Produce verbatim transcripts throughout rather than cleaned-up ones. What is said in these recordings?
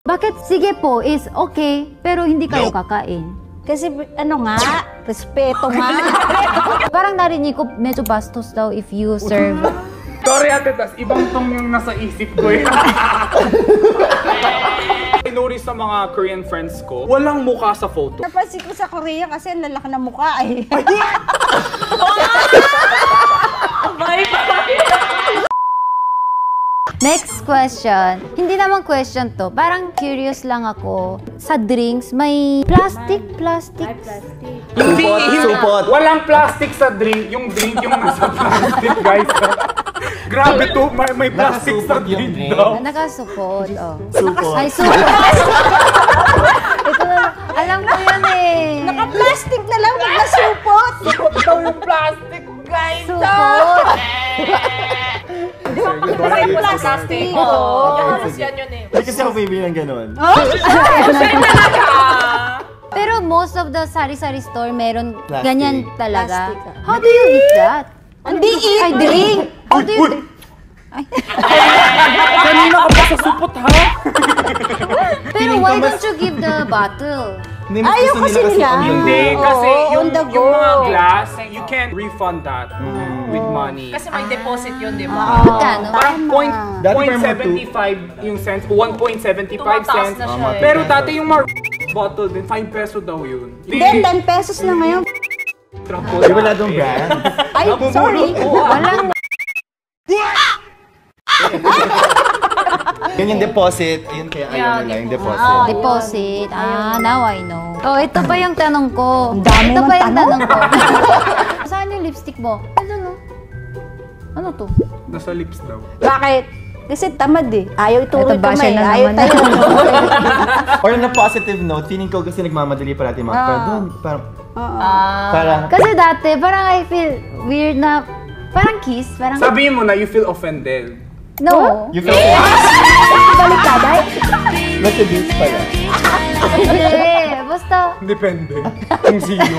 Bakit sige po is okay, pero hindi kayo kakain? Kasi ano nga, respeto nga. Parang narinig ko medyo bastos daw if you serve. Sorry ate, tas ibang tong yung nasa isip ko eh. I-notice sa mga Korean friends ko, walang mukha sa photo. Napansin ko sa Korea kasi ang lalaki ng mukha eh. Next question. Hindi naman question to. Parang curious lang ako. Sa drinks, may plastic, plastic. Hindi, Supot, hindi. supot. Walang plastic sa drink. Yung drink yung nasa plastic, guys. Grabe to, may, may plastic sa Nakasupot yung drink drink. daw. Nakasupot. Oh. Supot. Ay, supot. Ito na, alam ko yan eh. Naka-plastic na lang, huwag na supot. Supot daw yung plastic, guys. Supot. Kasi plastic. Oo. Yung halos yan yun eh. Hindi kasi ako bibili ng ganun. Pero most of the sari-sari store, meron Plastic. ganyan talaga. Plastic. How do you eat that? Hindi eat. Ay, drink. How do you drink? Kanina ka pa sa supot, ha? Pero why don't you give the bottle? Hindi, mas Ayaw gusto kasi nila nila. on the Hindi, go. kasi Oo, yung, on the yung mga go. glass, you can refund that with money. Kasi may deposit yun, di ba? Magkano? Parang point, Dati point parang mga seventy-five yung cents, one point seventy-five Tumataas cents. na siya eh. Pero dati yung mga bottle din, five peso daw yun. Then, ten pesos na ngayon. Di wala dong brand? Ay, sorry. Walang Ganyan deposit, ayun kaya ayaw Yeah, nila yung deposit. deposit. deposit. Ah, now I know. Oh, ito pa yung tanong ko. Ang dami Ito mong pa yung tanong. tanong ko. Saan yung lipstick mo? Ano no? Ano to? Nasa lips daw. Bakit? Kasi tamad eh. Ayaw ituro Ito, ito basher may. na Ayaw naman. tayo. Or on a positive note, feeling ko kasi nagmamadali parati mga Ah. pero doon, parang, Ah. parang, Kasi dati, parang I feel weird na, parang kiss, parang, Sabihin mo na you feel offended. no. you feel Balik ka, day? like a beach pala. Hindi, basta, Depende. Kung sino.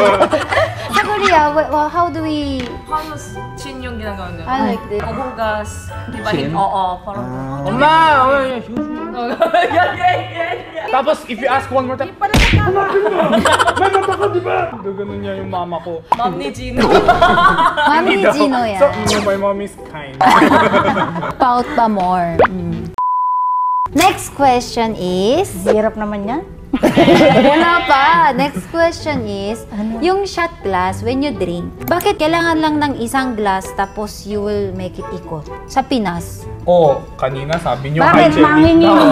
sa Korea, wa- wa- how do we, Halos chin yung ginagawa nila. I like this. Paghugas. Di ba? Chin? Oo, parang... Oma! oy. Yan, yan, yan, yan. Tapos, if you ask one more time, hanapin mo! May mata ka, di ba? Gaganon niya yung mama ko. Ma'am ni Gino. Mami Hindi daw. Gino So, yan. no, my mom is kind. Pout pa more. Mm. Next question is, Hirap naman yan. wala pa. Next question is, yung shot glass, when you drink, bakit kailangan lang ng isang glass tapos you will make it ikot? Sa Pinas. Oh, kanina sabi niyo Bakit? Mangin yung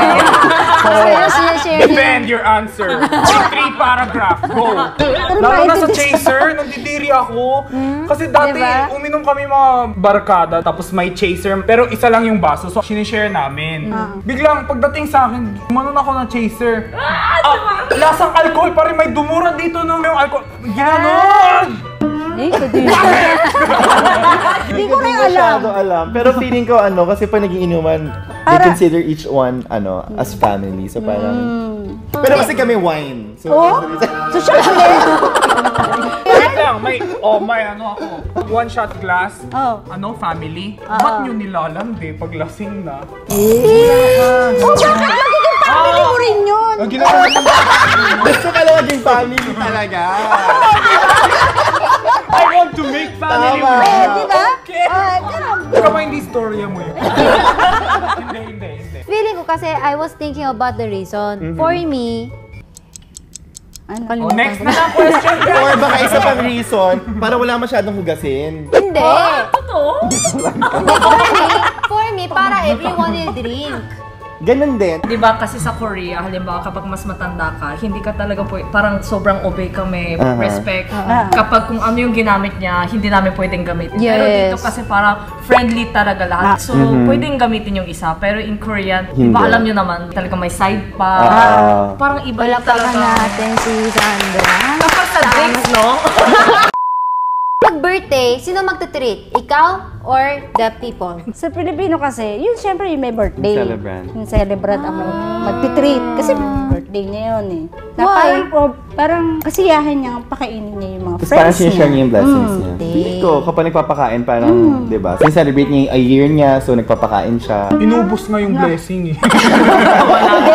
Kaya siya share Defend your answer. Yung three paragraph. Go. Lalo na sa chaser, nandidiri ako. Kasi dati, Diba? uminom kami mga barkada, tapos may chaser, pero isa lang yung baso. So, sinishare namin. Biglang, pagdating sa akin, umanon ako ng chaser. Ah, lasang alcohol, parang may dumura dito no, yung alcohol. Ganon! Eh, hindi. Hindi ko rin alam. masyado alam. Pero feeling ko ano, kasi pag naging inuman, they Para- consider each one ano as family. So parang, pero kasi kami wine. So, Oh? Social ulit. Wait lang, may, oh, may ano ako. One shot glass, Oh. ano, family. Ba't nyo nilalandi pag lasing na? Oh, bakit magiging family mo rin yun? Ang ginawa mo gusto ka lang maging family talaga. I want to make family Tama. with Eh, you. di ba? Okay. Ah, ganun. Ikaw ba hindi storya mo yun? Hindi, hindi, hindi. Feeling ko kasi I was thinking about the reason. For me, Ano? Oh, next na lang question. Or baka isa pang reason, para wala masyadong hugasin. hindi. Totoo? For me, for me, para everyone will drink. Ganun din. Di ba kasi sa Korea, halimbawa kapag mas matanda ka, hindi ka talaga po, parang sobrang obey kami, Aha. respect. Aha. Kapag kung ano yung ginamit niya, hindi namin pwedeng gamitin. Pero Yes. dito kasi parang friendly talaga lahat. So, pwedeng gamitin yung isa. Pero in Korean, di Hindi. ba alam nyo naman, talaga may side pa. Ah. Parang iba Wala yung pa talaga. natin si Sandra. Kapag sa drinks, no? Pag birthday, sino magte-treat? Ikaw or the people? Sa Pilipino kasi, yun siyempre yung may birthday. Yung celebrant. Yung celebrant ang magtitreat. Kasi birthday niya yun eh. Na Why? parang, oh, parang kasiyahan niya, pakainin niya yung mga Tapos friends parang niya. sinishare niya yung blessings Mm. niya. Hindi. Feeling ko, kapag nagpapakain, parang, di ba? Sincelebrate niya yung a year niya, so nagpapakain siya. Inubos nga yung blessing eh. Hindi,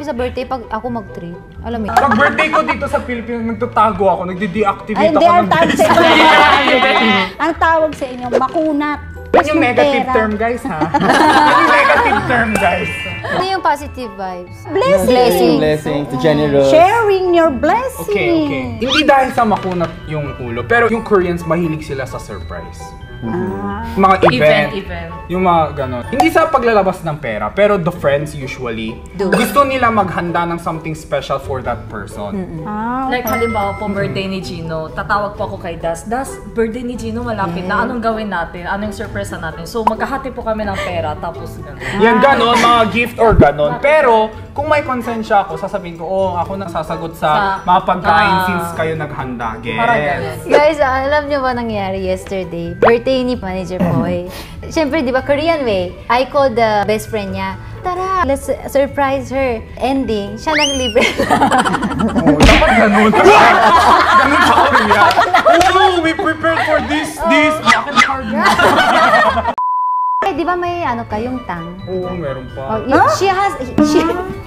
happy sa birthday pag ako mag-treat. Alam mo yun? Pag birthday ko dito sa Pilipinas, nagtatago ako, nagde-deactivate Ay, ako hindi, ang ng tawag sa inyo. Ang tawag sa inyo, makunat. Yan yung negative term, guys, ha? Yan yung negative term, guys. Ano yung positive vibes? Blessing. Blessing. Blessings, generous. Sharing your blessing. Okay, okay. Hindi dahil sa makunat yung ulo, pero yung Koreans, mahilig sila sa surprise. Ah. Mga event, Event, event. yung mga ganon. Hindi sa paglalabas ng pera, pero the friends usually, Do. gusto nila maghanda ng something special for that person. Ah, Like halimbawa po, birthday ni Gino, tatawag po ako kay Das. Das, birthday ni Gino, malapit na. Anong gawin natin? Anong surprise natin? So, magkahati po kami ng pera, tapos gano'n. Yan ganon, mga gift or ganon. Pero, kung may konsensya ako, sasabihin ko, oh, ako nang sasagot sa Sa- mga pagkain Ah. since kayo naghanda. Yes. Parang gano'n. Guys, ah, alam nyo ba nangyari yesterday? Birthday ni Manager Boy. Siyempre, di ba, Korean way. I called the best friend niya. Tara, let's surprise her. Ending, siya nang libre. Oh, dapat ganun. Ganun sa Korea. Oh, we prepared for this, this. Bakit hard mo? Eh, di ba may ano ka, yung tang? Oo, meron Oh, pa. y- she has, she,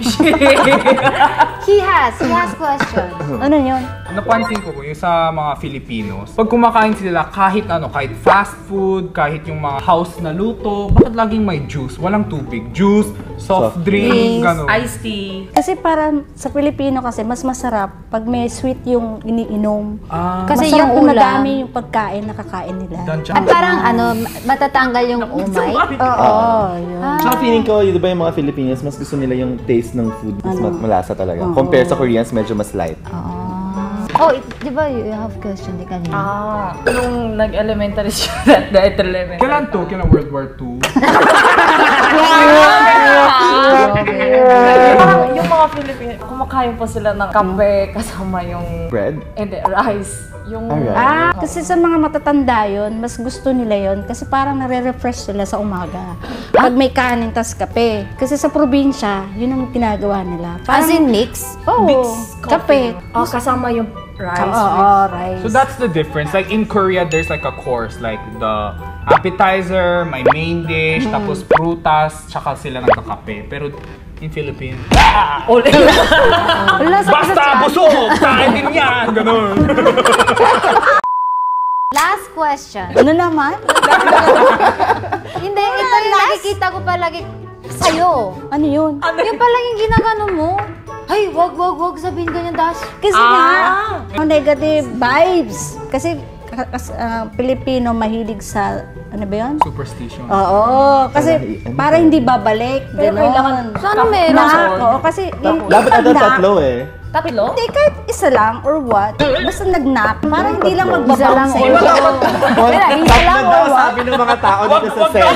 he has, he has question. ano yun? Napansin ko po yung sa mga Filipinos, pag kumakain sila kahit ano, kahit fast food, kahit yung mga house na luto, bakit laging may juice? Walang tubig. Juice, soft Soft drink, drinks, gano'n. Iced tea. Kasi parang sa Pilipino kasi mas masarap pag may sweet yung iniinom. Ah, Kasi Masarap yung kung ulam. madami yung pagkain na kakain nila. dancha. At parang ano, matatanggal yung umay. Oo, yun. Ah. Tsaka feeling ko, yun ba yung mga Filipinos, mas gusto nila yung taste ng food, mas Ano? mat- malasa talaga. Oo. Compare sa Koreans, medyo mas light. Ah. Oh, it- di ba you have question di kanina? Ah, nung nag-elementary student, dahil elementary. Kailan to? Kailan World War Two? Parang yung mga Filipino, kumakain pa sila ng kape kasama yung Bread? hindi, rice. Yung Alright. Ah, kasi sa mga matatanda yun, mas gusto nila yun kasi parang nare-refresh sila sa umaga. Pag may kanin tas kape. Kasi sa probinsya, yun ang ginagawa nila. As in mix? Oo, mix kape. Oh, kasama yung rice. Oo, rice. So that's the difference. Like in Korea, there's like a course, like the appetizer, may main dish, tapos prutas, tsaka sila nagkakape. Pero in Philippines, Ulit. Wala sa basta busog! Kain din yan! Ganun. Last question. Ano naman? Hindi, ito yung nakikita ko palagi sa'yo. Ano yun? Yung pala yung ginagano mo. Ay, wag, wag, wag sabihin ganyan, Das. Kasi nga, ang negative vibes. Kasi kas, ah, Pilipino mahilig sa, ano ba yun? Superstition. Oo, kasi Ano para hindi babalik. Pero Ganon. kailangan Sana meron. Knock, oo, kasi yung Dapat ata pag-knock, tatlo eh. Tatlo? Hindi, kahit isa lang or what, basta nag-knock, para hindi lang Isa magbabounce lang sa'yo. or Wala, isa Tatlo lang or daw what? sabi ng mga tao dito sa set.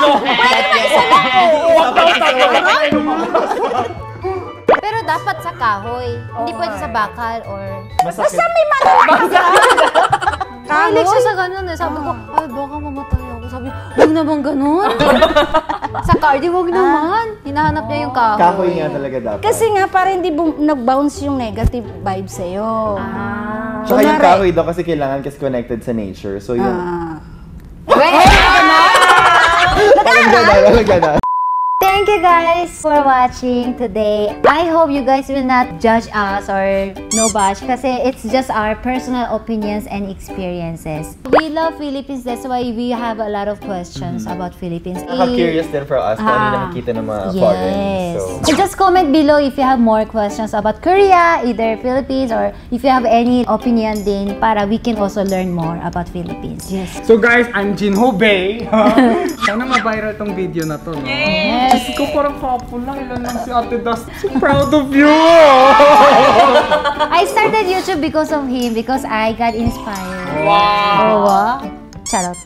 Pero dapat sa kahoy. Hindi pwede sa bakal or... Basta may malakas ka. Mahilig siya sa ganun eh. Sabi ko, ay baka mamatay ako. Sabi, huwag naman ganun. Sa cardi, huwag naman. Hinahanap niya yung kahoy. Kahoy nga talaga dapat. Kasi nga, para hindi bum- nag-bounce yung negative vibe sa'yo. Ah. Tsaka yung Kunwari- kahoy daw kasi kailangan kasi connected sa nature. So yun. Ah. Wait! Parang gano'n, parang gano'n. Thank you guys for watching today. I hope you guys will not judge us or no bash kasi it's just our personal opinions and experiences. We love Philippines, that's why we have a lot of questions about Philippines. Nakaka-curious din for us kung ano yung Ah. nakikita ng mga foreign. Yes. So, So just comment below if you have more questions about Korea, either Philippines, or if you have any opinion din para we can also learn more about Philippines. Yes. So guys, I'm Jinho Bay. Sana ma-viral tong video na to, no? Diyos ko, parang couple lang. Ilan lang si Ate Das. So proud of you! I started YouTube because of him, because I got inspired. Wow! Oh, wow. Charot.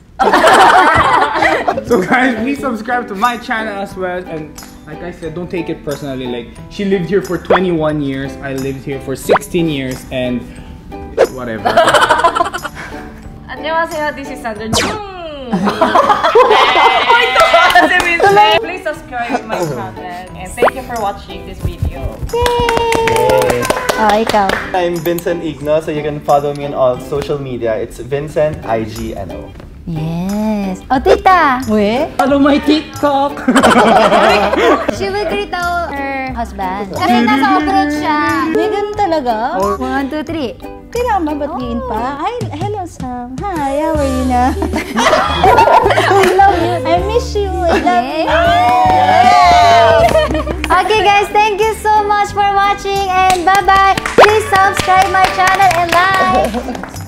So guys, please subscribe to my channel as well. And like I said, don't take it personally. Like, she lived here for twenty-one years. I lived here for sixteen years. And whatever. 안녕하세요, this is Sandra. Please subscribe my channel and thank you for watching this video. yay! Oh, ikaw. I'm Vincent Igno, so you can follow me on all social media. It's Vincent I G N O. Yes. O, tita. We? Ano may TikTok? She will greet out her husband. Kasi nasa abroad siya. May ganun talaga? One, two, three. Kailangan ba batiin pa? Hi, hello Sam. Hi, how are you na? I love you. I miss you. I love you. Okay guys, thank you so much for watching and bye-bye. Please subscribe my channel and like.